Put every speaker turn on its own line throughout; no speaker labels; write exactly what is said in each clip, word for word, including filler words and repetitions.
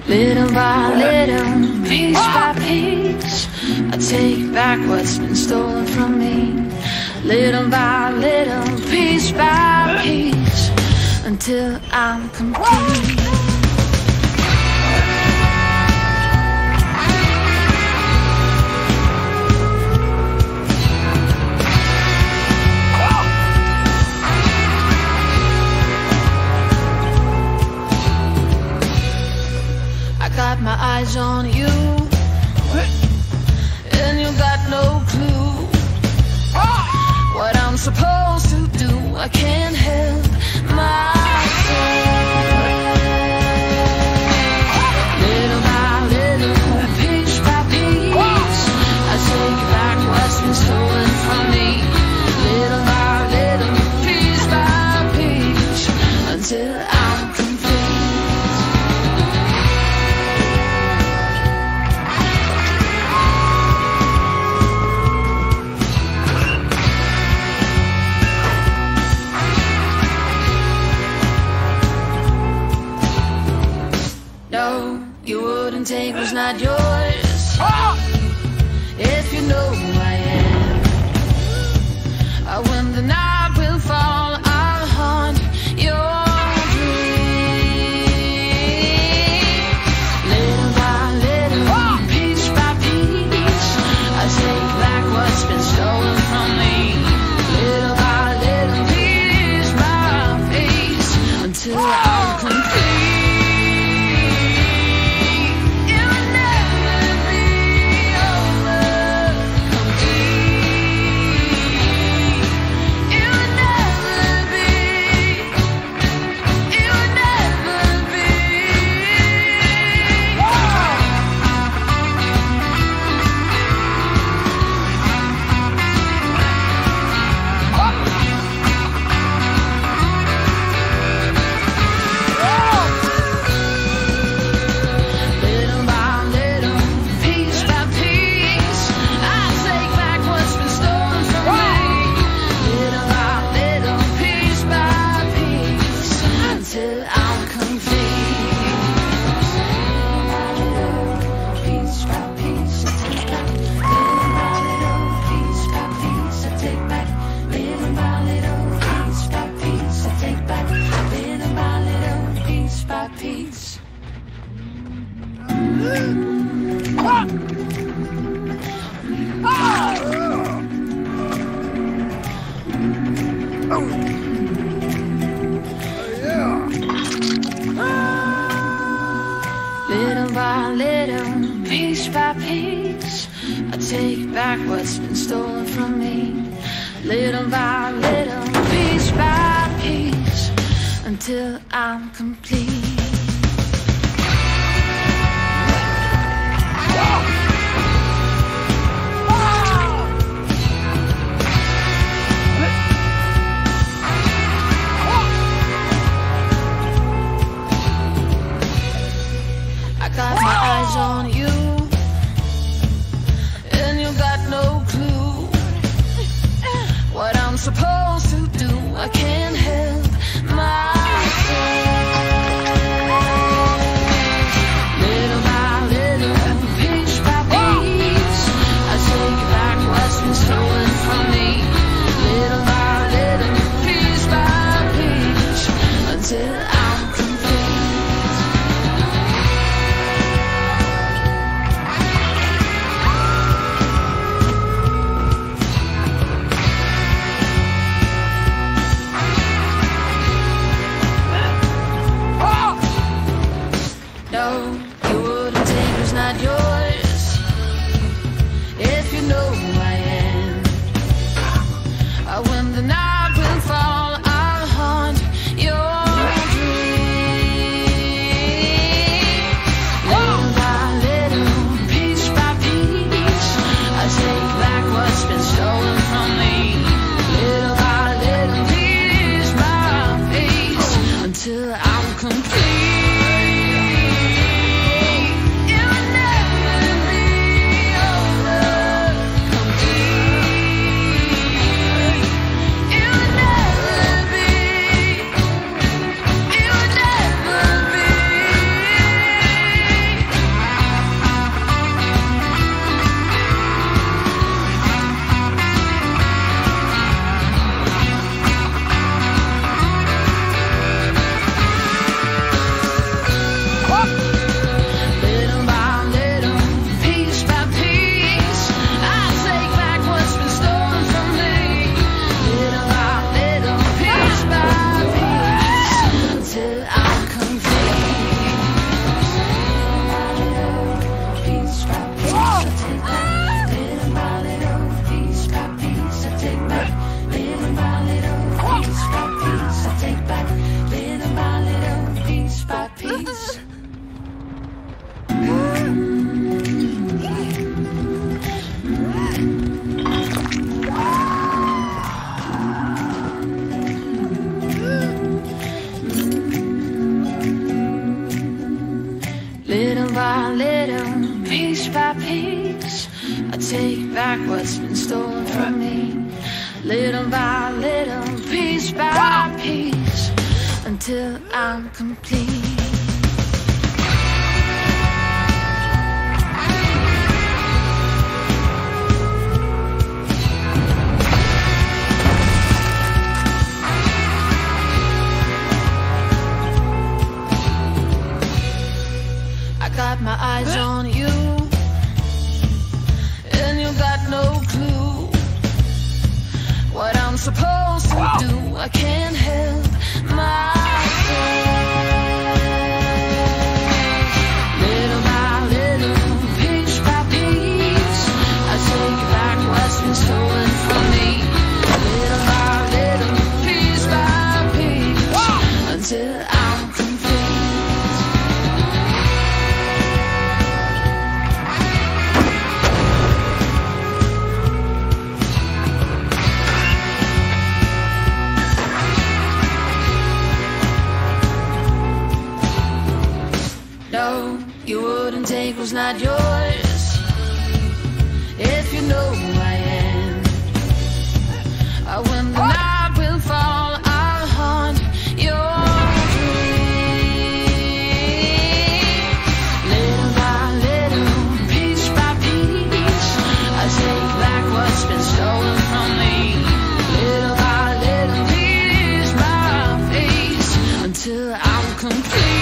Little by little, piece by piece, I take back what's been stolen from me. Little by little, piece by piece, until I'm complete. Got my eyes on you, and you got no clue what I'm supposed to do. I can't help myself. Little by little, piece by piece, I take back what's been stolen from me. Little by little, piece by piece, until I'm complete. No, you wouldn't take what's not yours, if you know who I am. Uh, when the night will fall, I'll haunt your dreams. Little by little, piece by piece, I take back what's been stolen from me. Little by little, piece by piece, until I'm complete. Little by little, piece by piece, I take back what's been stolen from me. Little by little, piece by piece, until I'm complete. Got my eyes on you, and you got no clue what I'm supposed to do. I can't help myself. Little by little, piece by piece, I take back what's been stolen from me. Little by little, piece by piece, until I'm complete. No, you wouldn't take what's not yours, if you know who I am. Uh, when the night will fall, I'll haunt your dreams. Little by little, piece by piece, I take back what's been stolen from me. Little by little, piece by piece, until I'm complete. You never Little by little, piece by piece, I take back what's been stolen from me. Little by little, piece by piece, until I'm complete. Got my eyes on you, and you got no clue what I'm supposed to do. I can't help myself. Little by little, piece by piece, I take back what's been stolen from me. Little by little, piece by piece, until I'm complete. No, you wouldn't take what's not yours. If you know who I am, uh, when the night will fall, I'll haunt your dream. Little by little, piece by piece, I take back what's been stolen from me. Little by little, piece by piece, until I'm complete.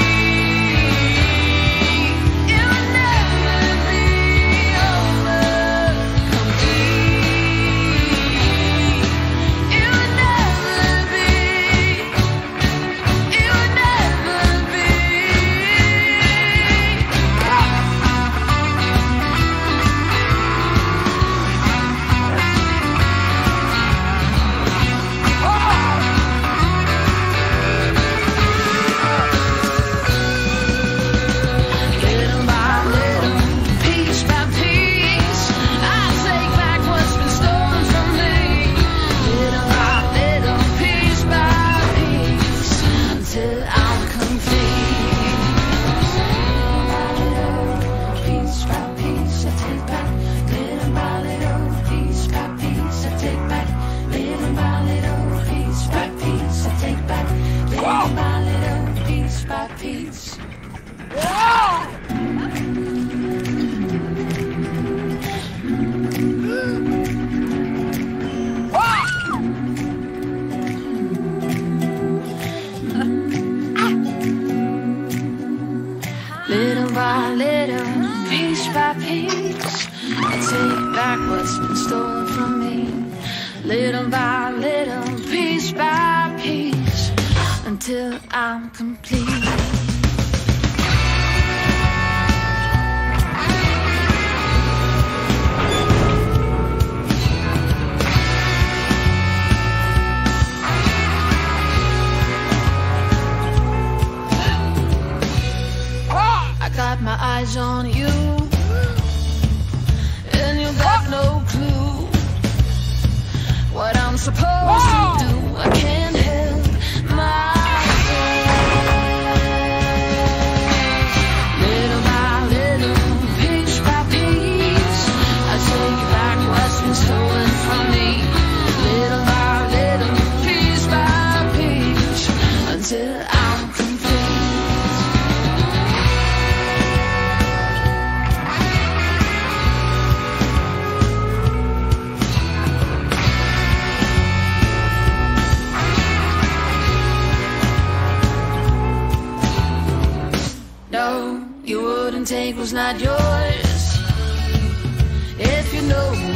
Little by little, piece by piece, I take back what's been stolen from me. Little by little, piece by piece, until I'm complete. Got my eyes on you, and you got no clue what I'm supposed to do. I can't help myself. Little by little, piece by piece, I take back what's been stolen from me. Little by little, piece by piece, until I'm complete. No, you wouldn't take what's not yours. If you know